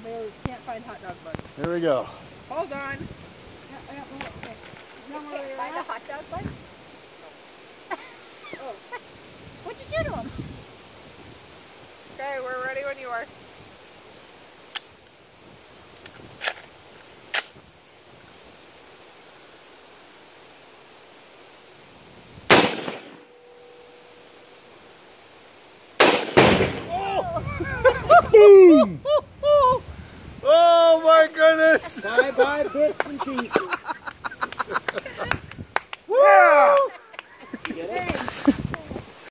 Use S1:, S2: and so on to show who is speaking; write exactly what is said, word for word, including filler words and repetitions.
S1: They can't find hot dog buns.
S2: Here we go.
S1: Hold on. I got the okay. You can't find a hot dog bun? Oh. What'd you do to them?
S3: Okay, we're ready when you are.
S2: Boom! Oh my goodness!
S4: Bye bye bits and pieces.
S2: Yeah!